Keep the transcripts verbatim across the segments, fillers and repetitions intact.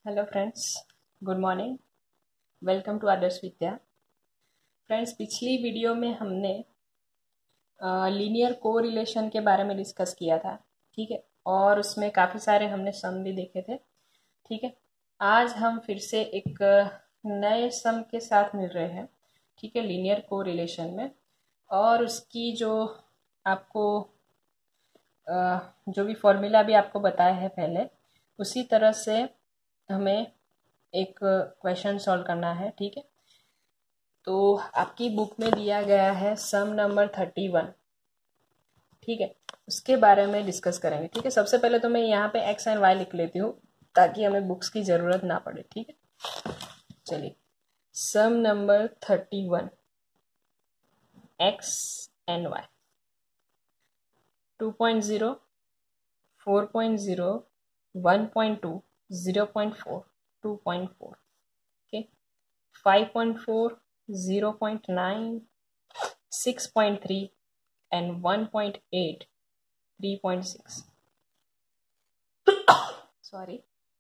Hello friends, good morning. Welcome to Adarsh Vidya. Friends, पिछली video में हमने लीनियर कोरिलेशन के बारे में डिस्कस किया था, ठीक है, और उसमें काफ़ी सारे हमने सम भी देखे थे, ठीक है। आज हम फिर से एक नए सम के साथ मिल रहे हैं, ठीक है, लीनियर कोरिलेशन में। और उसकी जो आपको जो भी फॉर्मूला भी आपको बताया है पहले, उसी तरह से हमें एक क्वेश्चन सॉल्व करना है, ठीक है। तो आपकी बुक में दिया गया है सम नंबर थर्टी वन, ठीक है, उसके बारे में डिस्कस करेंगे, ठीक है। सबसे पहले तो मैं यहाँ पे एक्स एंड वाई लिख लेती हूँ ताकि हमें बुक्स की ज़रूरत ना पड़े, ठीक है। चलिए, sum number thirty one, x and y, two point zero, four point zero, one point two, zero point four, two point four, okay, five point four, zero point nine, six point three and one point eight, three point six. Sorry.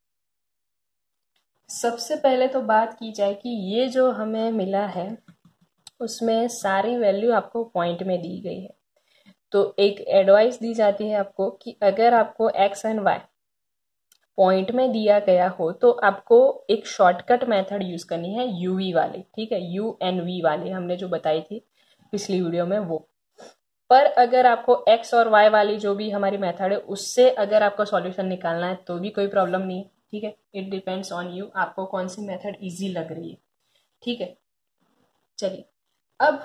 सबसे पहले तो बात की जाए कि ये जो हमें मिला है उसमें सारी वैल्यू आपको पॉइंट में दी गई है। तो एक एडवाइस दी जाती है आपको कि अगर आपको एक्स एंड वाई पॉइंट में दिया गया हो तो आपको एक शॉर्टकट मेथड यूज करनी है, यूवी वाली, ठीक है, यू एन वी वाली हमने जो बताई थी पिछली वीडियो में वो। पर अगर आपको x और y वाली जो भी हमारी मेथड है उससे अगर आपको सॉल्यूशन निकालना है तो भी कोई प्रॉब्लम नहीं है, ठीक है। इट डिपेंड्स ऑन यू, आपको कौन सी मेथड इजी लग रही है, ठीक है। चलिए, अब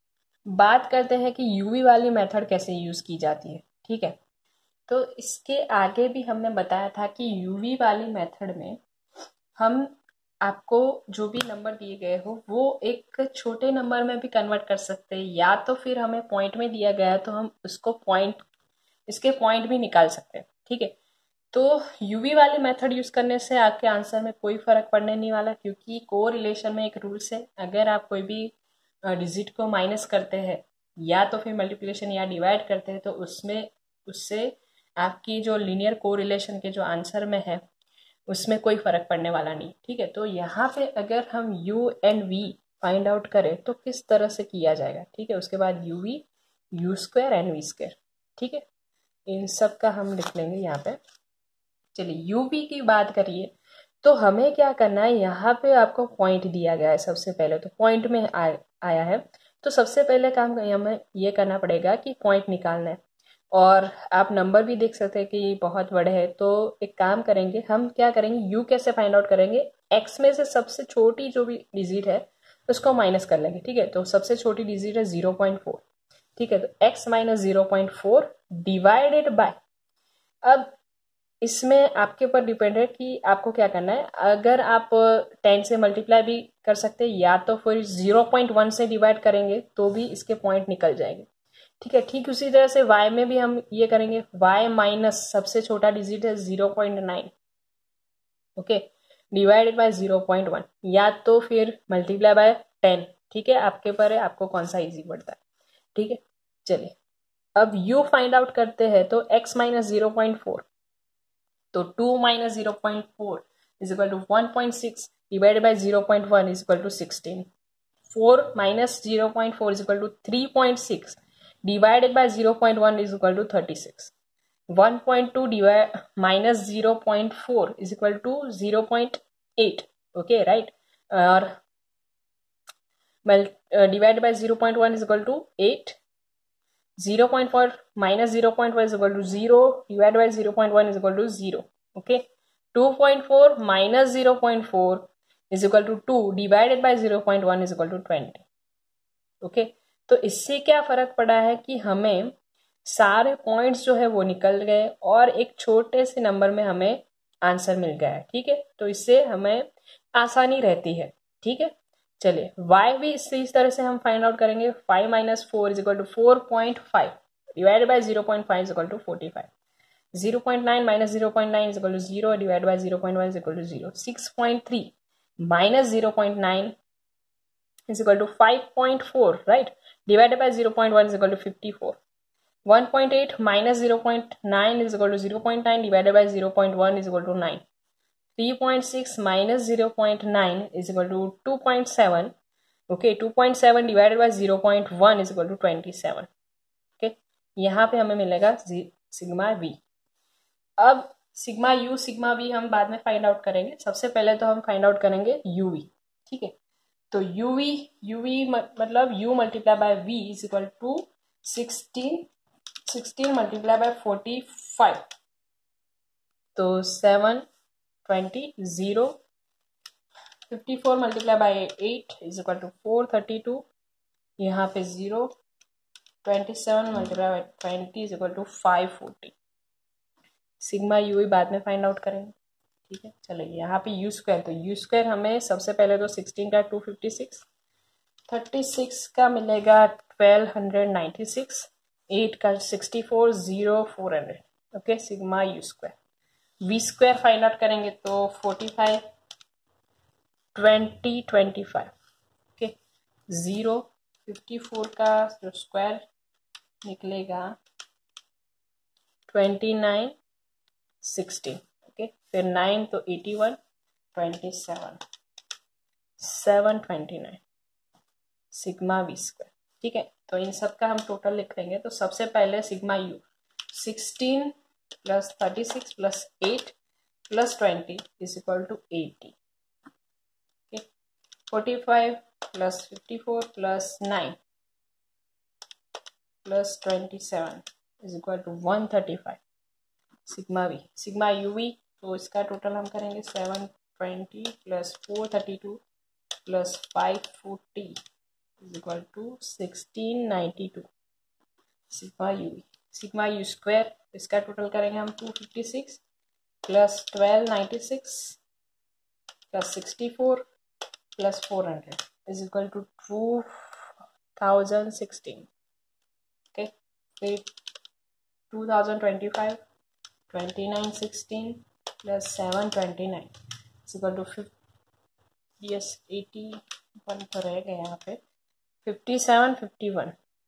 बात करते हैं कि यूवी वाली मेथड कैसे यूज की जाती है, ठीक है। तो इसके आगे भी हमने बताया था कि यूवी वाली मेथड में हम आपको जो भी नंबर दिए गए हो वो एक छोटे नंबर में भी कन्वर्ट कर सकते हैं, या तो फिर हमें पॉइंट में दिया गया है तो हम उसको पॉइंट इसके पॉइंट भी निकाल सकते हैं, ठीक है। तो यूवी वाली मेथड यूज करने से आपके आंसर में कोई फर्क पड़ने नहीं वाला, क्योंकि को रिलेशन में एक रूल्स है, अगर आप कोई भी डिजिट को माइनस करते हैं या तो फिर मल्टीप्लिकेशन या डिवाइड करते हैं तो उसमें उससे आपकी जो लीनियर को रिलेशन के जो आंसर में है उसमें कोई फर्क पड़ने वाला नहीं, ठीक है। तो यहाँ पे अगर हम u and v find out करें तो किस तरह से किया जाएगा, ठीक है। उसके बाद u v, u square and v square, ठीक है, इन सब का हम लिख लेंगे यहाँ पे। चलिए, यू वी की बात करिए तो हमें क्या करना है, यहाँ पे आपको पॉइंट दिया गया है। सबसे पहले तो पॉइंट में आ, आया है तो सबसे पहले काम हमें ये करना पड़ेगा कि पॉइंट निकालना है। और आप नंबर भी देख सकते हैं कि बहुत बड़े हैं, तो एक काम करेंगे, हम क्या करेंगे, यू कैसे फाइंड आउट करेंगे, एक्स में से सबसे छोटी जो भी डिजिट है उसको माइनस कर लेंगे, ठीक है। तो सबसे छोटी डिजिट है जीरो पॉइंट फोर, ठीक है। तो x minus zero point four divided by, अब इसमें आपके ऊपर डिपेंड है कि आपको क्या करना है। अगर आप टेन से मल्टीप्लाई भी कर सकते हैं या तो फिर जीरो पॉइंट वन से डिवाइड करेंगे तो भी इसके पॉइंट निकल जाएंगे, ठीक है। ठीक उसी तरह से y में भी हम ये करेंगे, y माइनस सबसे छोटा डिजिट है zero point nine, okay, divided by zero point one या तो फिर मल्टीप्लाई बाय टेन, ठीक है। आपके पर है, आपको कौन सा इजी पड़ता है, ठीक है। चलिए, अब u फाइंड आउट करते हैं तो x minus zero point four, तो two minus zero point four is equal to one point six divided by zero point one is equal to sixteen. Four minus zero point four is equal to three point six divided by zero point one is equal to thirty-six. one point two divide minus zero point four is equal to zero point eight, okay, right. और well, uh, divided by zero point one is equal to eight. zero point four minus zero point one is equal to zero, divided by zero point one is equal to zero, okay. two point four minus zero point four is equal to two, divided by zero point one is equal to twenty, okay. तो इससे क्या फर्क पड़ा है कि हमें सारे points जो है वो निकल गए और एक छोटे से नंबर में हमें आंसर मिल गया है, ठीक है। तो इससे हमें आसानी रहती है, ठीक है। चलिए, y भी इसी तरह से हम फाइंड आउट करेंगे। Five minus four is equal to four point five divided by zero point five is equal to forty five. Zero point nine minus zero point nine is equal to zero divide by zero point one is equal to zero. Six point three minus zero point nine is equal to five point four, right, divided by zero point one is equal to fifty-four. one point eight minus zero point nine is equal to zero point nine divided by zero point one is equal to nine. Three point six minus zero point nine is equal to two point seven. Okay, two point seven divided by zero point one is equal to twenty seven. Okay, यहाँ पे हमें मिलेगा sigma v. अब sigma u sigma v हम बाद में find out करेंगे. सबसे पहले तो हम फाइंड आउट करेंगे यू वी. ठीक है, तो यू वी यू वी मतलब u multiply by v is equal to sixteen sixteen multiply by forty five, तो seven twenty zero. Fifty four multiply by eight is equal to four thirty two. यहाँ पे zero. Twenty seven multiply by twenty is equal to five forty. Sigma u ही बाद में find out करेंगे. ठीक है, चलिए यहाँ पे यू स्क्वायर, तो यू स्क्वायर हमें सबसे पहले तो सिक्सटीन का two fifty six, thirty six का मिलेगा twelve hundred ninety six, eight का sixty four, zero four hundred. Okay, sigma u square. V square find out करेंगे तो forty five, twenty, twenty five. Okay, zero, fifty four का जो square निकलेगा twenty nine, sixteen. Okay, फिर nine तो eighty one, twenty seven, seven twenty nine. Sigma v square. ठीक है, तो इन सब का हम टोटल लिख लेंगे. तो सबसे पहले sigma u sixteen plus thirty six plus eight plus twenty is equal to eighty. Okay, forty five plus fifty four plus nine plus twenty seven is equal to one thirty five. Sigma v sigma u v, तो इसका total हम करेंगे seven twenty plus four thirty two plus five forty is equal to sixteen ninety two. Sigma u v. Sigma u square, इसका total करेंगे हम to fifty six plus twelve ninety six plus sixty four plus four hundred is equal to two thousand sixteen. Okay, फिर two thousand twenty five, twenty nine sixteen plus seven twenty nine is equal to fifty, yes eighty one तो रह गया यहाँ पे, fifty seven fifty one.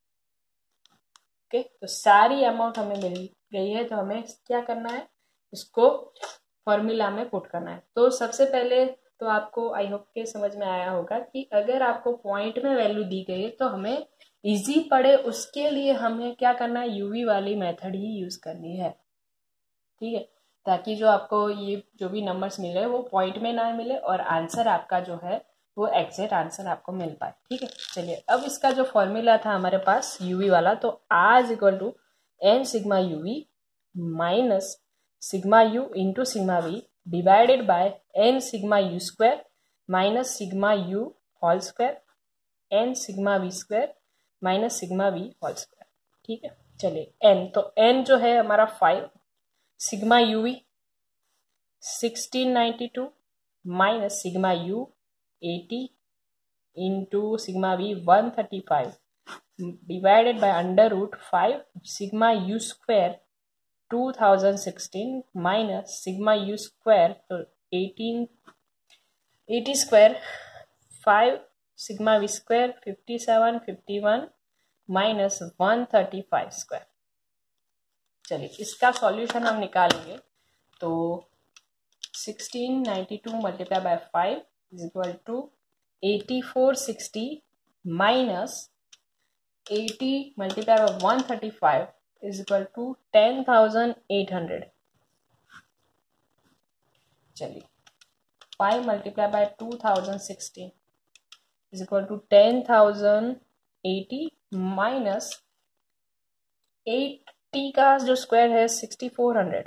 Okay, तो सारी amount हमें मिल गई है. तो हमें क्या करना है, इसको फॉर्मूला में पुट करना है. तो सबसे पहले तो आपको आई होप के समझ में आया होगा कि अगर आपको पॉइंट में वैल्यू दी गई है तो हमें इजी पड़े उसके लिए हमें क्या करना है, यूवी वाली मेथड ही यूज करनी है. ठीक है, ताकि जो आपको ये जो भी नंबर्स मिल रहे हैं वो पॉइंट में ना मिले और आंसर आपका जो है वो एग्जैक्ट आंसर आपको मिल पाए. ठीक है, चलिए अब इसका जो फॉर्मूला था हमारे पास यूवी वाला, तो r is equal to n sigma u v minus sigma u into sigma v divided by n sigma u square minus sigma u whole square n sigma v square minus sigma v whole square. ठीक है, चलिए n, तो n जो है हमारा five, sigma u v sixteen ninety two minus sigma u eighty into sigma v one thirty five divided by under root five sigma u square two thousand sixteen minus sigma u square, तो eighteen eighty square five sigma v square fifty seven fifty one minus one thirty five square. चलिए इसका solution हम निकालेंगे. तो sixteen ninety two multiply by five is equal to eighty four sixty minus eighty multiply by one thirty five is equal to ten thousand eight hundred. चलिए five multiply by two thousand sixty is equal to ten thousand eighty minus eighty का जो square है sixty four hundred.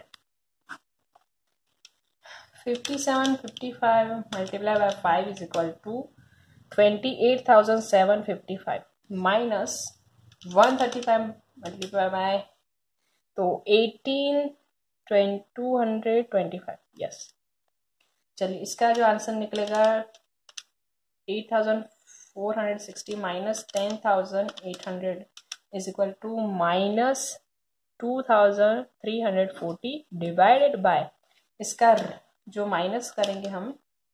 Fifty seven fifty five multiply by five is equal to twenty eight thousand seven fifty five minus one thirty five multiply by तो eighteen two hundred twenty five. Yes, चलिए इसका जो answer निकलेगा eight thousand four hundred sixty minus ten thousand eight hundred is equal to minus two thousand three hundred forty divided by इसका जो minus करेंगे हम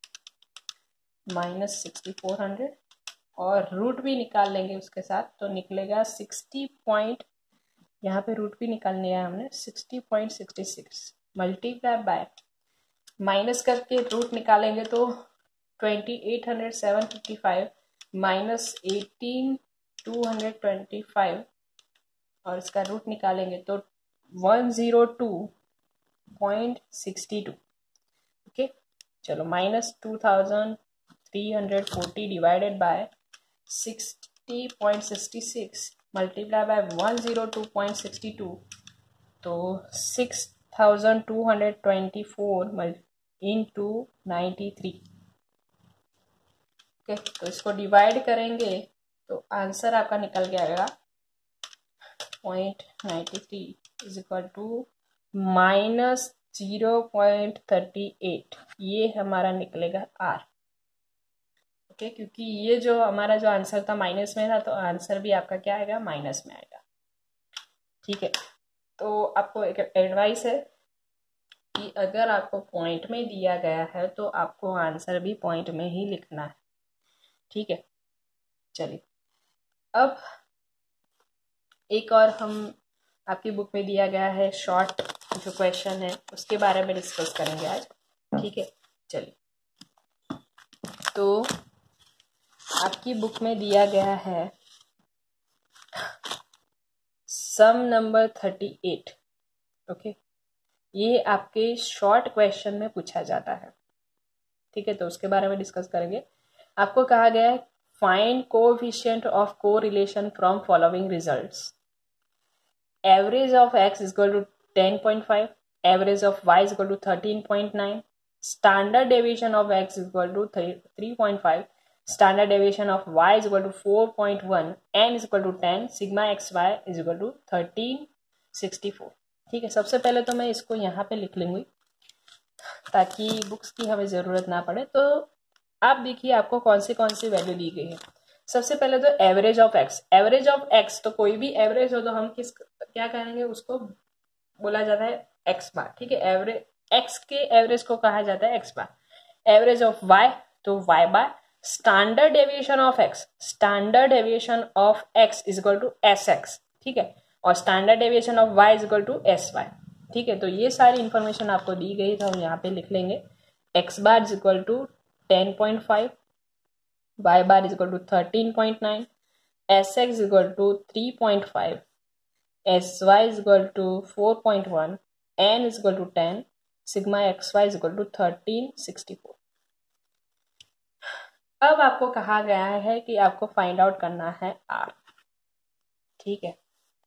minus sixty four hundred और root भी निकाल लेंगे उसके साथ, तो निकलेगा सिक्सटी पॉइंट, यहाँ पे रूट भी निकालने है हमने, sixty point sixty six multiply by minus करके रूट निकालेंगे तो twenty eight hundred seven fifty five minus eighteen two hundred twenty five और इसका रूट निकालेंगे तो one zero two point sixty two. Okay, चलो minus two thousand three hundred forty divided by sixty point sixty six multiply by one zero two point sixty two तो six thousand two hundred twenty four into ninety three. Okay, तो इसको divide करेंगे तो answer आपका निकल के आएगा point ninety three is equal to minus zero point thirty eight. ये हमारा निकलेगा आर। ओके, क्योंकि ये जो हमारा जो आंसर था माइनस में था तो आंसर भी आपका क्या आएगा, माइनस में आएगा। ठीक है, तो आपको एक एडवाइस है कि अगर आपको पॉइंट में दिया गया है तो आपको आंसर भी पॉइंट में ही लिखना है। ठीक है, चलिए अब एक और हम आपकी बुक में दिया गया है शॉर्ट जो क्वेश्चन है उसके बारे में डिस्कस करेंगे आज। ठीक है, चलिए तो आपकी बुक में दिया गया है sum number thirty eight. Okay, ये आपके शॉर्ट क्वेश्चन में पूछा जाता है। ठीक है, तो उसके बारे में डिस्कस करेंगे। आपको कहा गया है find coefficient of correlation from following results. Average of x is equal to ten point five, average of y is equal to thirteen point nine, standard deviation of x is equal to three point five, standard deviation of y is equal to four point one, n is equal to ten, sigma x y is equal to thirteen sixty four. ठीक है, सबसे पहले तो मैं इसको यहाँ पे लिख लूंगी ताकि बुक्स की हमें ज़रूरत ना पड़े। तो आप देखिए आपको कौन सी कौन सी वैल्यू दी गई है। सबसे पहले तो average of x. Average of x तो कोई भी एवरेज हो तो हम किस क्या करेंगे, उसको बोला जाता है एक्स बार। ठीक है, एवरेज एक्स के एवरेज को कहा जाता है x bar. Average of y तो y bar. Standard deviation of x, standard deviation of x is equal to s x. ठीक है, और standard deviation of y is equal to s y. ठीक है, तो ये सारी इंफॉर्मेशन आपको दी गई तो हम यहाँ पे लिख लेंगे x bar is equal to ten point five, y bar is equal to thirteen point nine, s x is equal to three point five, s y is equal to four point one, n is equal to ten, sigma x y is equal to thirteen sixty four. अब आपको कहा गया है कि आपको find out करना है are. ठीक है,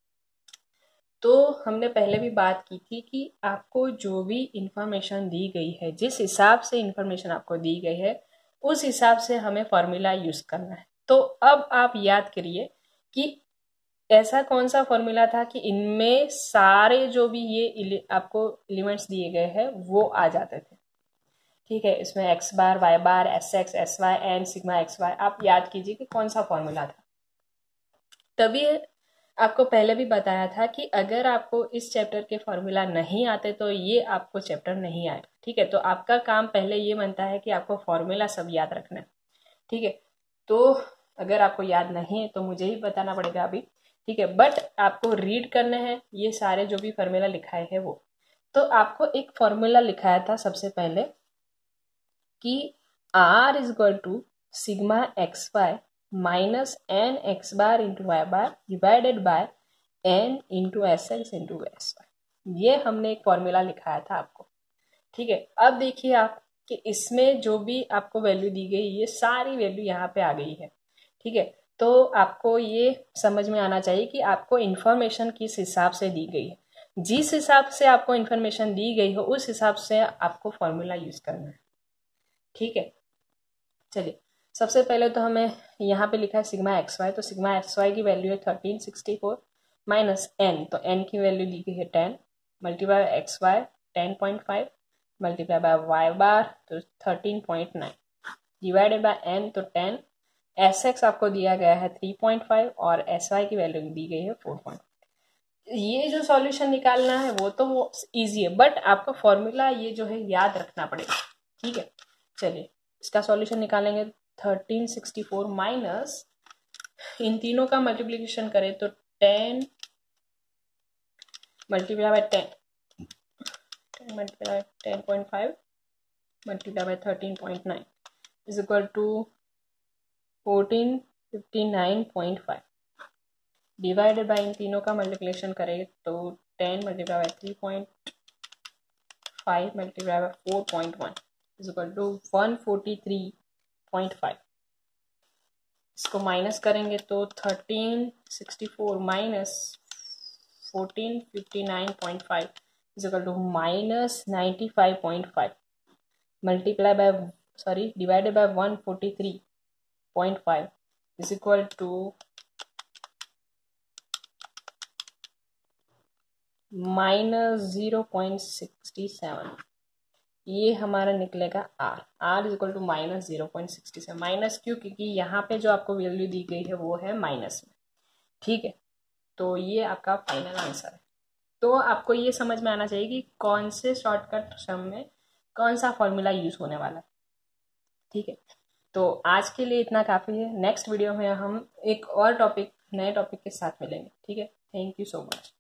तो हमने पहले भी बात की थी कि आपको जो भी इंफॉर्मेशन दी गई है, जिस हिसाब से इंफॉर्मेशन आपको दी गई है उस हिसाब से हमें फॉर्मूला यूज करना है। तो अब आप याद करिए कि ऐसा कौन सा फॉर्मूला था कि इनमें सारे जो भी ये आपको एलिमेंट्स दिए गए हैं वो आ जाते थे। ठीक है, इसमें x bar, y bar, s x, s y, n, sigma x y. आप याद कीजिए कि कौन सा फॉर्मूला था। तभी आपको पहले भी बताया था कि अगर आपको इस चैप्टर के फॉर्मूला नहीं आते तो ये आपको चैप्टर नहीं आएगा। ठीक है, तो आपका काम पहले ये बनता है कि आपको फॉर्मूला सब याद रखना है। ठीक है, तो अगर आपको याद नहीं है तो मुझे ही बताना पड़ेगा अभी। ठीक है, बट आपको रीड करने हैं ये सारे जो भी फॉर्मूला लिखाए हैं वो। तो आपको एक फॉर्मूला लिखाया था सबसे पहले कि r is equal to sigma x y minus n x bar into y bar divided by n into s x into s y. ये हमने एक फॉर्मूला लिखाया था आपको। ठीक है, अब देखिए आप कि इसमें जो भी आपको वैल्यू दी गई ये सारी वैल्यू यहाँ पे आ गई है। ठीक है, तो आपको ये समझ में आना चाहिए कि आपको इन्फॉर्मेशन किस हिसाब से दी गई है। जिस हिसाब से आपको इन्फॉर्मेशन दी गई हो उस हिसाब से आपको फॉर्मूला यूज करना है। ठीक है, चलिए सबसे पहले तो हमें यहाँ पे लिखा है सिग्मा एक्स वाई। तो सिग्मा एक्स वाई की वैल्यू है thirteen sixty four minus n, तो एन की वैल्यू दी गई है ten, multiply x y ten point five, multiply by y bar तो thirteen point nine, divided by n तो टेन, एस एक्स आपको दिया गया है थ्री पॉइंट फाइव और एस वाई की वैल्यू दी गई है फोर पॉइंट फाइव। ये जो सॉल्यूशन निकालना है वो तो वो ईजी है, बट आपको फॉर्मूला ये जो है याद रखना पड़ेगा। ठीक है, चलिए इसका सॉल्यूशन निकालेंगे। थर्टीन सिक्सटी फोर माइनस इन तीनों का मल्टीप्लीकेशन करें तो ten multiply by ten multiply ten point five multiply by thirteen point nine is equal to fourteen fifty nine point five. Divided by इन तीनों का मल्टीप्लिकेशन करें तो ten multiply by three point five multiply by four point one is equal to one forty three point five. इसको minus करेंगे तो thirteen sixty four minus fourteen fifty nine point five is equal to minus ninety five point five multiply by sorry divided by one forty three point five is equal to minus zero point sixty seven. ये हमारा निकलेगा R R is equal to minus zero point sixty seven. Minus क्यों? क्योंकि यहाँ पे जो आपको value दी गई है वो है माइनस में। ठीक है, तो ये आपका फाइनल आंसर है। तो आपको ये समझ में आना चाहिए कि कौन से शॉर्टकट सम में कौन सा फॉर्मूला यूज होने वाला है। ठीक है, तो आज के लिए इतना काफ़ी है। नेक्स्ट वीडियो में हम एक और टॉपिक नए टॉपिक के साथ मिलेंगे। ठीक है, थैंक यू सो मच।